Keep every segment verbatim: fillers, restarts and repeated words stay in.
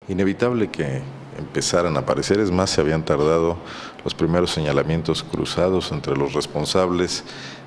inevitable que empezaran a aparecer, es más, se habían tardado los primeros señalamientos cruzados entre los responsables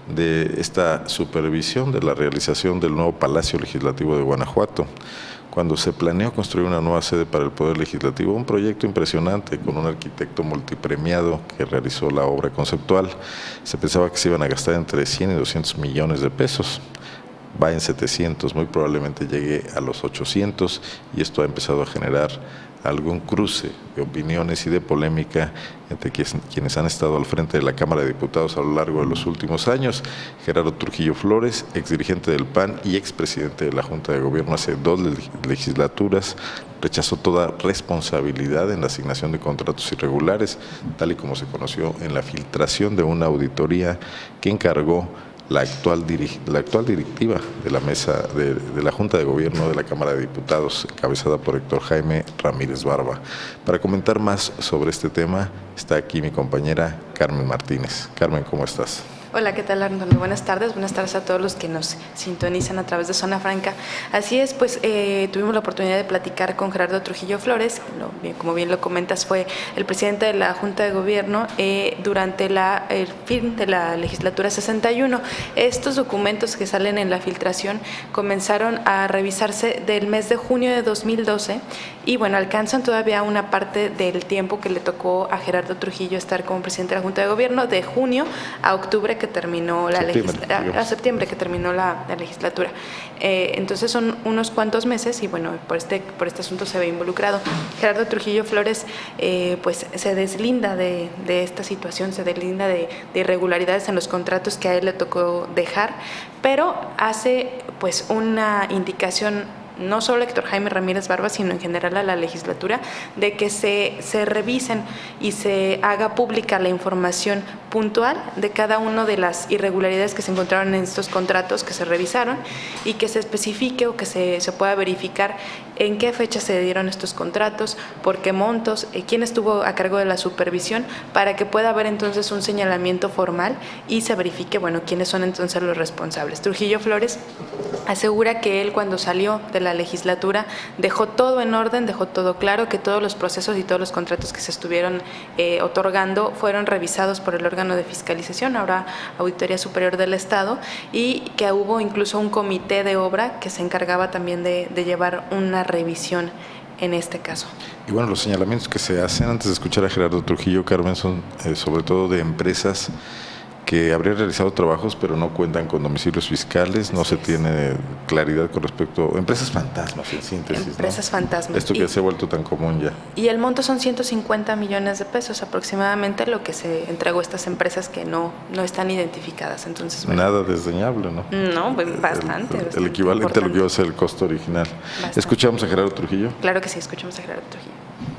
de esta supervisión de la realización del nuevo Palacio Legislativo de Guanajuato. Cuando se planeó construir una nueva sede para el Poder Legislativo, un proyecto impresionante con un arquitecto multipremiado que realizó la obra conceptual, se pensaba que se iban a gastar entre cien y doscientos millones de pesos. Va en setecientos, muy probablemente llegue a los ochocientos, y esto ha empezado a generar algún cruce de opiniones y de polémica entre quienes han estado al frente de la Cámara de Diputados a lo largo de los últimos años. Gerardo Trujillo Flores, exdirigente del P A N y expresidente de la Junta de Gobierno hace dos legislaturas, rechazó toda responsabilidad en la asignación de contratos irregulares, tal y como se conoció en la filtración de una auditoría que encargó La actual, la actual directiva de la mesa de, de la Junta de Gobierno de la Cámara de Diputados, encabezada por Héctor Jaime Ramírez Barba. Para comentar más sobre este tema, está aquí mi compañera Carmen Martínez. Carmen, ¿cómo estás? Hola, ¿qué tal, Arnoldo? Buenas tardes, buenas tardes a todos los que nos sintonizan a través de Zona Franca. Así es, pues eh, tuvimos la oportunidad de platicar con Gerardo Trujillo Flores, lo, bien, como bien lo comentas, fue el presidente de la Junta de Gobierno eh, durante la, el fin de la legislatura sesenta y uno. Estos documentos que salen en la filtración comenzaron a revisarse del mes de junio de dos mil doce y bueno, alcanzan todavía una parte del tiempo que le tocó a Gerardo Trujillo estar como presidente de la Junta de Gobierno, de junio a octubre que terminó la legislatura, a septiembre que terminó la, la legislatura. Eh, entonces son unos cuantos meses y bueno, por este, por este asunto se ve involucrado. Gerardo Trujillo Flores eh, pues se deslinda de, de esta situación, se deslinda de, de irregularidades en los contratos que a él le tocó dejar, pero hace pues una indicación no solo Héctor Jaime Ramírez Barba, sino en general a la legislatura, de que se, se revisen y se haga pública la información puntual de cada una de las irregularidades que se encontraron en estos contratos que se revisaron y que se especifique o que se, se pueda verificar en qué fecha se dieron estos contratos, por qué montos, eh, quién estuvo a cargo de la supervisión, para que pueda haber entonces un señalamiento formal y se verifique, bueno, quiénes son entonces los responsables. Trujillo Flores asegura que él, cuando salió de la legislatura, dejó todo en orden, dejó todo claro, que todos los procesos y todos los contratos que se estuvieron eh, otorgando fueron revisados por el órgano de fiscalización, ahora Auditoría Superior del Estado, y que hubo incluso un comité de obra que se encargaba también de, de llevar una revisión en este caso. Y bueno, los señalamientos que se hacen, antes de escuchar a Gerardo Trujillo, Carmen, son eh, sobre todo de empresas que habrían realizado trabajos pero no cuentan con domicilios fiscales, no se tiene claridad con respecto a empresas fantasmas, en síntesis. Empresas ¿no? fantasmas. Esto que y, se ha vuelto tan común ya. Y el monto son ciento cincuenta millones de pesos aproximadamente lo que se entregó a estas empresas que no, no están identificadas. Entonces, bueno, nada desdeñable, ¿no? No, pues bastante. El, el, bastante el equivalente importante. a lo que iba a ser el costo original. Bastante. ¿Escuchamos a Gerardo Trujillo? Claro que sí, escuchamos a Gerardo Trujillo.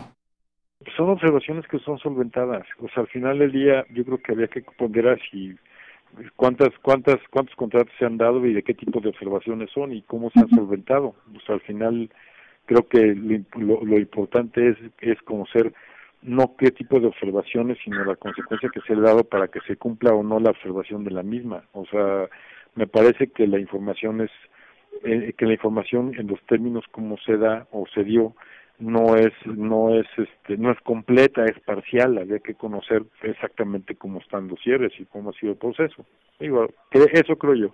Son observaciones que son solventadas. O sea, al final del día yo creo que había que ponderar si cuántas cuántas cuántos contratos se han dado y de qué tipo de observaciones son y cómo se han solventado. O sea, al final creo que lo, lo importante es es conocer no qué tipo de observaciones, sino la consecuencia que se le ha dado para que se cumpla o no la observación de la misma. O sea, me parece que la información es eh, que la información en los términos como se da o se dio no es no es este no es completa, es parcial. Había que conocer exactamente cómo están los cierres y cómo ha sido el proceso. Digo, eso creo yo.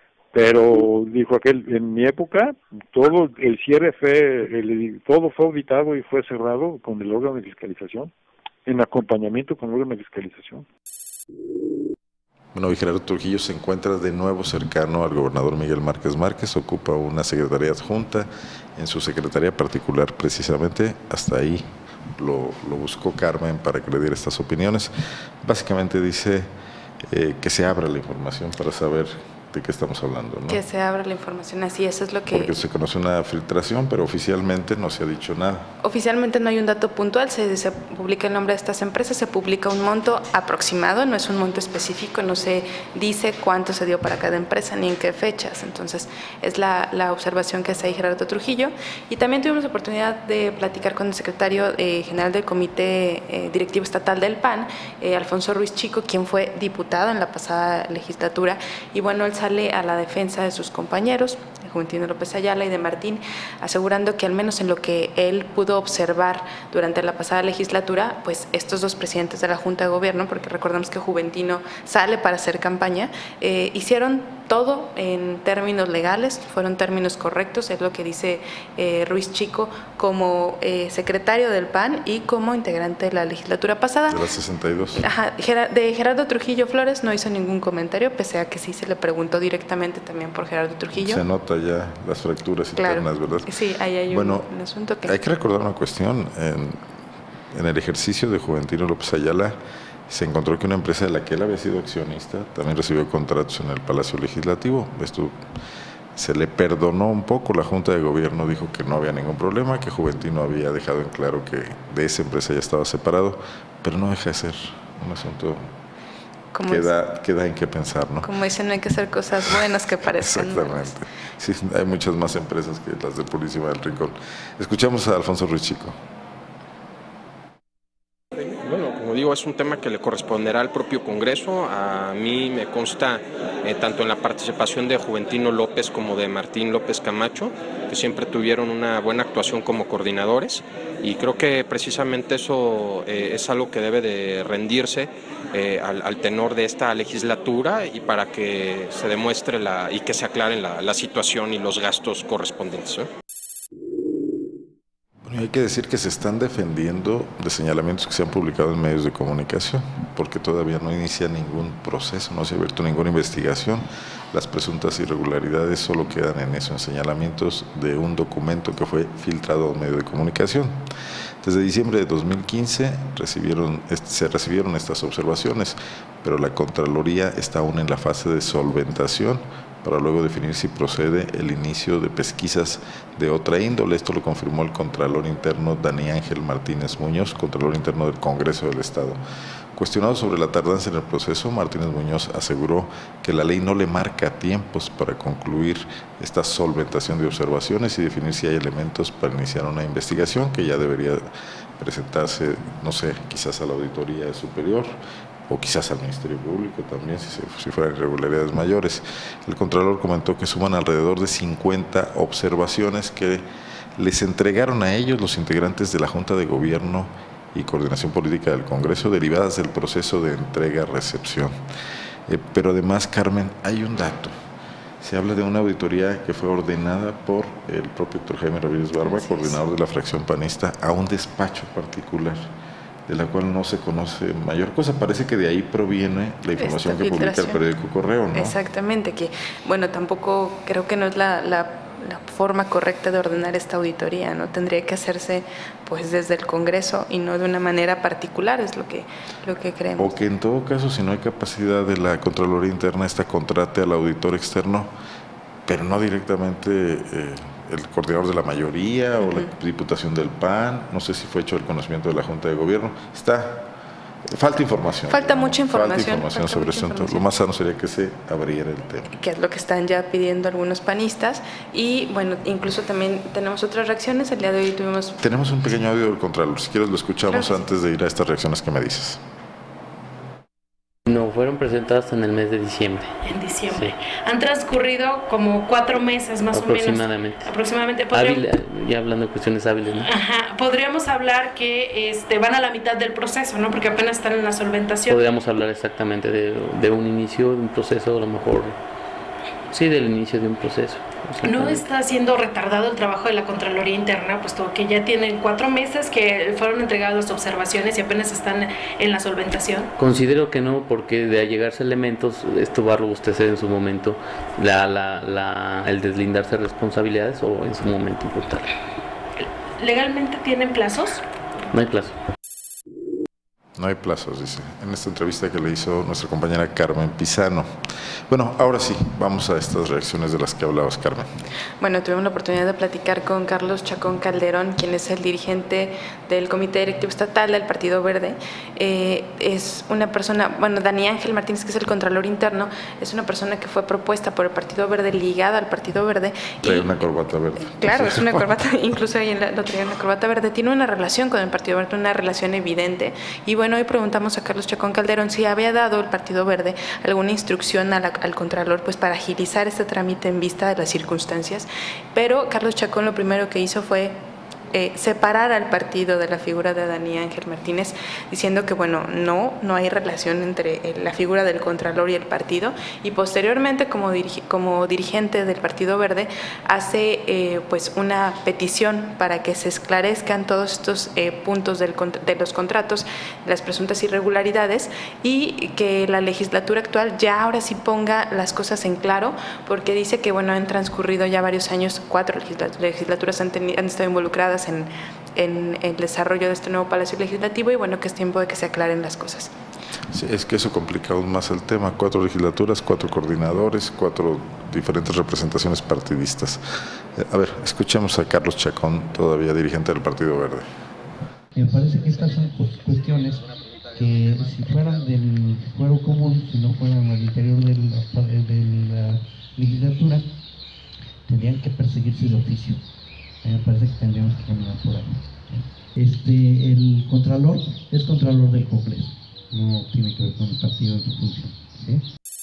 Pero dijo aquel, en mi época todo el cierre fue el, todo fue auditado y fue cerrado con el órgano de fiscalización, en acompañamiento con el órgano de fiscalización. Bueno, y Gerardo Trujillo se encuentra de nuevo cercano al gobernador Miguel Márquez Márquez, ocupa una secretaría adjunta en su secretaría particular precisamente, hasta ahí lo, lo buscó Carmen para que le diera estas opiniones. Básicamente dice eh, que se abra la información para saber de qué estamos hablando, ¿no? Que se abra la información, así, eso es lo que... Porque se conoce una filtración, pero oficialmente no se ha dicho nada. Oficialmente no hay un dato puntual, se, se publica el nombre de estas empresas, se publica un monto aproximado, no es un monto específico, no se dice cuánto se dio para cada empresa ni en qué fechas. Entonces, es la, la observación que hace ahí Gerardo Trujillo. Y también tuvimos la oportunidad de platicar con el secretario eh, general del Comité eh, Directivo Estatal del P A N, eh, Alfonso Ruiz Chico, quien fue diputado en la pasada legislatura, y bueno, él sabe sale a la defensa de sus compañeros, de Juventino López Ayala y de Martín, asegurando que al menos en lo que él pudo observar durante la pasada legislatura, pues estos dos presidentes de la Junta de Gobierno, porque recordemos que Juventino sale para hacer campaña, eh, hicieron todo en términos legales, fueron términos correctos, es lo que dice eh, Ruiz Chico como eh, secretario del P A N y como integrante de la legislatura pasada. De la sesenta y dos. Ajá, de Gerardo Trujillo Flores no hizo ningún comentario, pese a que sí se le preguntó directamente también por Gerardo Trujillo. Se nota ya las fracturas claro, internas, ¿verdad? Sí, ahí hay bueno, un, un asunto que... Hay que recordar una cuestión, en, en el ejercicio de Juventino López Ayala se encontró que una empresa de la que él había sido accionista también recibió contratos en el Palacio Legislativo. Esto se le perdonó un poco, la Junta de Gobierno dijo que no había ningún problema, que Juventino había dejado en claro que de esa empresa ya estaba separado, pero no deja de ser un asunto que da, que da en qué pensar, ¿no? Como dicen, no hay que hacer cosas buenas que parezcan. Exactamente. Sí, hay muchas más empresas que las de Purísima del Rincón. Escuchamos a Alfonso Ruiz Chico. Bueno, como digo, es un tema que le corresponderá al propio Congreso. A mí me consta, eh, tanto en la participación de Juventino López como de Martín López Camacho, que siempre tuvieron una buena actuación como coordinadores, y creo que precisamente eso eh, es algo que debe de rendirse eh, al, al tenor de esta legislatura, y para que se demuestre la, y que se aclaren la, la situación y los gastos correspondientes, ¿eh? Bueno, hay que decir que se están defendiendo de señalamientos que se han publicado en medios de comunicación, porque todavía no inicia ningún proceso, no se ha abierto ninguna investigación. Las presuntas irregularidades solo quedan en eso, en señalamientos de un documento que fue filtrado a un medio de comunicación. Desde diciembre de dos mil quince recibieron, se recibieron estas observaciones, pero la Contraloría está aún en la fase de solventación para luego definir si procede el inicio de pesquisas de otra índole. Esto lo confirmó el Contralor Interno Dani Ángel Martínez Muñoz, Contralor Interno del Congreso del Estado. Cuestionado sobre la tardanza en el proceso, Martínez Muñoz aseguró que la ley no le marca tiempos para concluir esta solventación de observaciones y definir si hay elementos para iniciar una investigación que ya debería presentarse, no sé, quizás a la Auditoría Superior o quizás al Ministerio Público también, si, se, si fueran irregularidades mayores. El Contralor comentó que suman alrededor de cincuenta observaciones que les entregaron a ellos los integrantes de la Junta de Gobierno y Coordinación Política del Congreso, derivadas del proceso de entrega-recepción. Eh, pero además, Carmen, hay un dato. Se habla de una auditoría que fue ordenada por el propio Héctor Jaime Ramírez Barba, coordinador de la fracción panista, a un despacho particular, de la cual no se conoce mayor cosa. Parece que de ahí proviene la información que publica el periódico Correo, ¿no? Exactamente, que bueno, tampoco creo que no es la, la, la forma correcta de ordenar esta auditoría, ¿no? Tendría que hacerse pues desde el Congreso y no de una manera particular, es lo que, lo que creemos. O que en todo caso, si no hay capacidad de la Contraloría Interna, esta contrate al auditor externo, pero no directamente eh, el coordinador de la mayoría o uh-huh. la Diputación del P A N, no sé si fue hecho el conocimiento de la Junta de Gobierno. Está, falta información. Falta ¿no? mucha información. Falta información falta sobre esto. Entonces, lo más sano sería que se abriera el tema. Que es lo que están ya pidiendo algunos panistas. Y bueno, incluso también tenemos otras reacciones. El día de hoy tuvimos... Tenemos un pequeño audio del Contralor. Si quieres lo escuchamos claro antes sí. de ir a estas reacciones que me dices. No, fueron presentadas en el mes de diciembre. En diciembre. Sí. Han transcurrido como cuatro meses más aproximadamente. o menos. Aproximadamente. Hábil, ya hablando de cuestiones hábiles, ¿no? Ajá. Podríamos hablar que este, van a la mitad del proceso, ¿no? Porque apenas están en la solventación. Podríamos hablar exactamente de, de un inicio de un proceso, a lo mejor. Sí, del inicio de un proceso. ¿No está siendo retardado el trabajo de la Contraloría Interna, puesto que ya tienen cuatro meses que fueron entregadas las observaciones y apenas están en la solventación? Considero que no, porque de allegarse elementos, esto va a robustecer en su momento la, la, la, el deslindarse de responsabilidades o en su momento importar. ¿Legalmente tienen plazos? No hay plazo. No hay plazos, dice, en esta entrevista que le hizo nuestra compañera Carmen Pizano. Bueno, ahora sí, vamos a estas reacciones de las que hablabas, Carmen. Bueno, tuvimos la oportunidad de platicar con Carlos Chacón Calderón, quien es el dirigente del Comité Directivo Estatal del Partido Verde. Eh, es una persona, bueno, Dani Ángel Martínez, que es el Contralor Interno, es una persona que fue propuesta por el Partido Verde, ligada al Partido Verde. Trae una corbata verde. Claro, es una corbata, incluso ahí lo trae una corbata verde. Tiene una relación con el Partido Verde, una relación evidente. Y bueno, hoy preguntamos a Carlos Chacón Calderón si había dado el Partido Verde alguna instrucción a la la, al Contralor pues para agilizar este trámite en vista de las circunstancias, pero Carlos Chacón lo primero que hizo fue Eh, separar al partido de la figura de Adaní Ángel Martínez, diciendo que bueno, no, no hay relación entre eh, la figura del Contralor y el partido, y posteriormente como, dirige, como dirigente del Partido Verde hace eh, pues una petición para que se esclarezcan todos estos eh, puntos del, de los contratos, las presuntas irregularidades, y que la legislatura actual ya ahora sí ponga las cosas en claro, porque dice que bueno, han transcurrido ya varios años, cuatro legislaturas han, tenido, han estado involucradas En, en el desarrollo de este nuevo Palacio Legislativo, y bueno, que es tiempo de que se aclaren las cosas. Sí, es que eso complica aún más el tema. Cuatro legislaturas, cuatro coordinadores, cuatro diferentes representaciones partidistas. Eh, a ver, escuchemos a Carlos Chacón, todavía dirigente del Partido Verde. Me parece que estas son pues, cuestiones que si fueran del fuero común, si no fueran al interior de la, de la legislatura, tendrían que perseguirse de oficio. Me parece que tendríamos que caminar por ahí. Este, el Contralor es Contralor del Congreso, no tiene que ver con el partido de su función, ¿sí?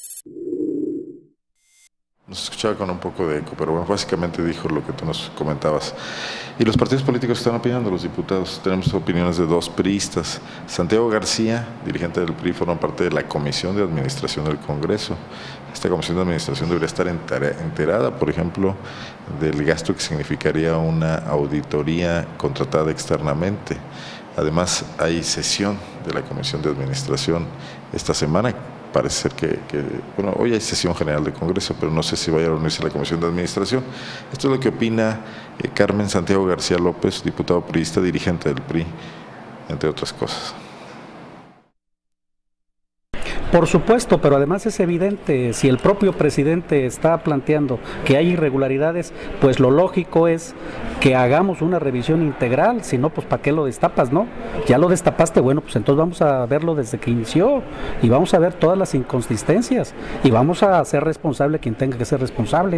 Nos escuchaba con un poco de eco, pero bueno, básicamente dijo lo que tú nos comentabas. Y los partidos políticos están opinando, los diputados. Tenemos opiniones de dos priistas. Santiago García, dirigente del P R I, forma parte de la Comisión de Administración del Congreso. Esta Comisión de Administración debería estar enterada, por ejemplo, del gasto que significaría una auditoría contratada externamente. Además, hay sesión de la Comisión de Administración esta semana. Parece ser que, que, bueno, hoy hay sesión general del Congreso, pero no sé si vaya a reunirse la Comisión de Administración. Esto es lo que opina eh, Carmen Santiago García López, diputado priista, dirigente del P R I, entre otras cosas. Por supuesto, pero además es evidente, si el propio presidente está planteando que hay irregularidades, pues lo lógico es que hagamos una revisión integral, si no, pues ¿para qué lo destapas, no? Ya lo destapaste, bueno, pues entonces vamos a verlo desde que inició y vamos a ver todas las inconsistencias y vamos a ser responsable quien tenga que ser responsable.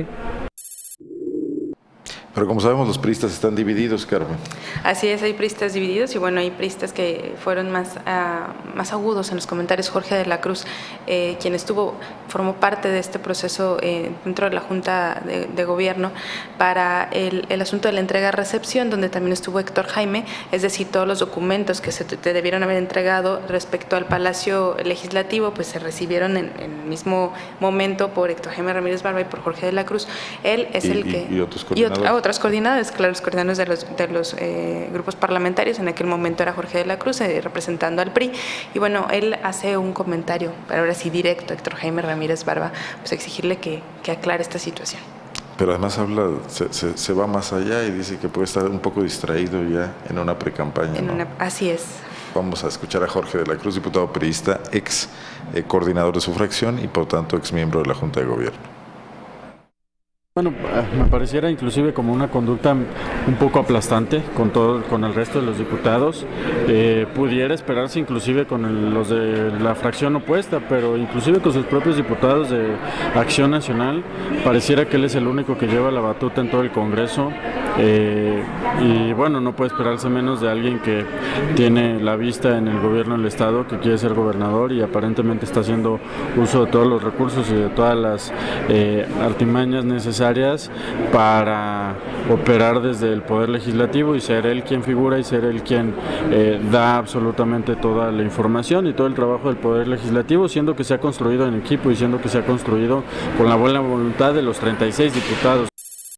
Pero como sabemos, los priistas están divididos, Carmen. Así es, hay priistas divididos y bueno, hay priistas que fueron más, uh, más agudos en los comentarios. Jorge de la Cruz, eh, quien estuvo, formó parte de este proceso eh, dentro de la Junta de, de Gobierno para el, el asunto de la entrega-recepción, donde también estuvo Héctor Jaime, es decir, todos los documentos que se te debieron haber entregado respecto al Palacio Legislativo, pues se recibieron en, en el mismo momento por Héctor Jaime Ramírez Barba y por Jorge de la Cruz. Él es y, el que... Y, y otros coordinadores. Y otro, otros coordinadores, claro, los coordinadores de los, de los eh, grupos parlamentarios. En aquel momento era Jorge de la Cruz, eh, representando al P R I, y bueno, él hace un comentario, pero ahora sí directo, Héctor Jaime Ramírez Barba, pues exigirle que, que aclare esta situación. Pero además habla, se, se, se va más allá y dice que puede estar un poco distraído ya en una precampaña, ¿no? Una, así es. Vamos a escuchar a Jorge de la Cruz, diputado priista, ex eh, coordinador de su fracción y por tanto ex miembro de la Junta de Gobierno. Bueno, me pareciera inclusive como una conducta un poco aplastante con todo, con el resto de los diputados. Eh, pudiera esperarse inclusive con el, los de la fracción opuesta, pero inclusive con sus propios diputados de Acción Nacional, pareciera que él es el único que lleva la batuta en todo el Congreso. Eh, y bueno, no puede esperarse menos de alguien que tiene la vista en el gobierno del Estado, que quiere ser gobernador y aparentemente está haciendo uso de todos los recursos y de todas las eh, artimañas necesarias para operar desde el Poder Legislativo y ser él quien figura y ser él quien eh, da absolutamente toda la información y todo el trabajo del Poder Legislativo, siendo que se ha construido en equipo y siendo que se ha construido con la buena voluntad de los treinta y seis diputados.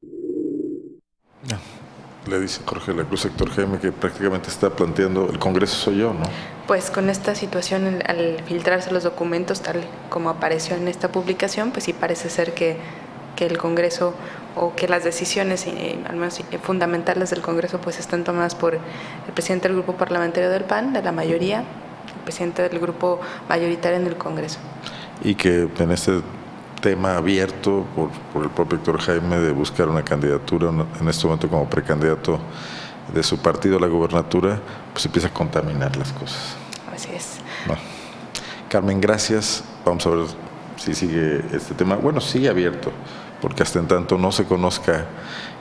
Le dice Jorge de la Cruz, Héctor Jaime, que prácticamente está planteando, el Congreso soy yo, ¿no? Pues con esta situación, al filtrarse los documentos, tal como apareció en esta publicación, pues sí parece ser que que el Congreso o que las decisiones, eh, al menos fundamentales del Congreso, pues están tomadas por el presidente del grupo parlamentario del P A N, de la mayoría, el presidente del grupo mayoritario en el Congreso. Y que en este tema abierto por, por el propio Héctor Jaime de buscar una candidatura, en este momento como precandidato de su partido a la gubernatura, pues empieza a contaminar las cosas. Así es. Bueno. Carmen, gracias. Vamos a ver si sigue este tema. Bueno, sigue abierto, porque hasta en tanto no se conozca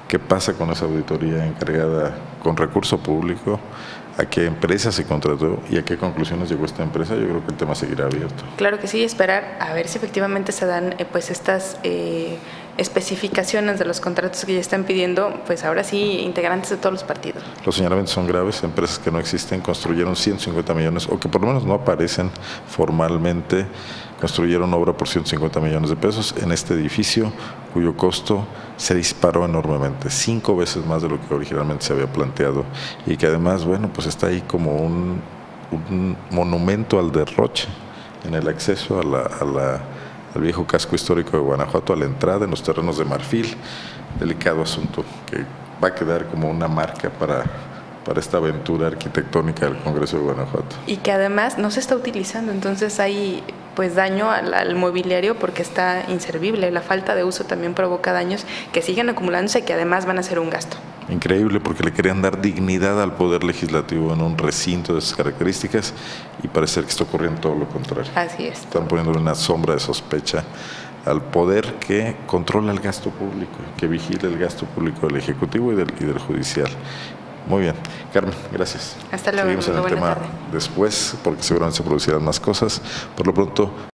qué pasa con esa auditoría encargada con recurso público, a qué empresa se contrató y a qué conclusiones llegó esta empresa. Yo creo que el tema seguirá abierto. Claro que sí, esperar a ver si efectivamente se dan eh, pues estas eh, especificaciones de los contratos que ya están pidiendo, pues ahora sí, integrantes de todos los partidos. Los señalamientos son graves. Empresas que no existen construyeron ciento cincuenta millones, o que por lo menos no aparecen formalmente, construyeron obra por ciento cincuenta millones de pesos en este edificio, cuyo costo se disparó enormemente, cinco veces más de lo que originalmente se había planteado, y que además, bueno, pues está ahí como un, un monumento al derroche en el acceso a la, a la, al viejo casco histórico de Guanajuato, a la entrada en los terrenos de Marfil. Delicado asunto que va a quedar como una marca para... para esta aventura arquitectónica del Congreso de Guanajuato. Y que además no se está utilizando, entonces hay pues daño al, al mobiliario porque está inservible. La falta de uso también provoca daños que siguen acumulándose y que además van a ser un gasto. Increíble, porque le querían dar dignidad al Poder Legislativo en un recinto de esas características, y parece que está ocurriendo todo lo contrario. Así es. Están poniéndole una sombra de sospecha al poder que controla el gasto público, que vigila el gasto público del Ejecutivo y del, y del Judicial. Muy bien. Carmen, gracias. Hasta luego. Seguimos en el tema tarde. después, porque seguramente se producirán más cosas. Por lo pronto...